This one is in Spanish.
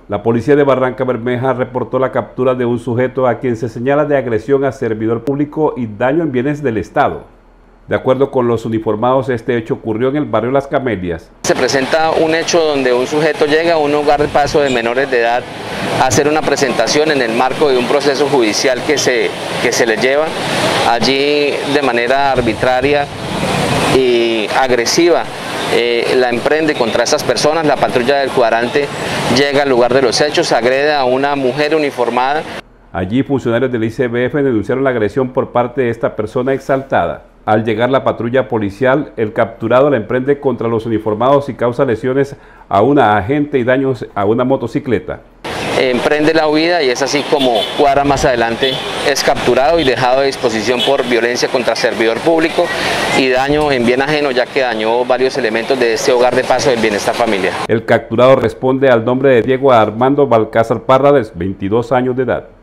La policía de Barrancabermeja reportó la captura de un sujeto a quien se señala de agresión a servidor público y daño en bienes del Estado. De acuerdo con los uniformados, este hecho ocurrió en el barrio Las Camelias. Se presenta un hecho donde un sujeto llega a un hogar de paso de menores de edad a hacer una presentación en el marco de un proceso judicial que se le lleva. Allí, de manera arbitraria y agresiva, la emprende contra estas personas. La patrulla del cuadrante llega al lugar de los hechos, agrede a una mujer uniformada. Allí funcionarios del ICBF denunciaron la agresión por parte de esta persona exaltada. Al llegar la patrulla policial, el capturado la emprende contra los uniformados y causa lesiones a una agente y daños a una motocicleta. Emprende la huida y es así como cuadra más adelante es capturado y dejado de disposición por violencia contra servidor público y daño en bien ajeno, ya que dañó varios elementos de este hogar de paso del bienestar familiar. El capturado responde al nombre de Diego Armando Balcázar Parra, de 22 años de edad.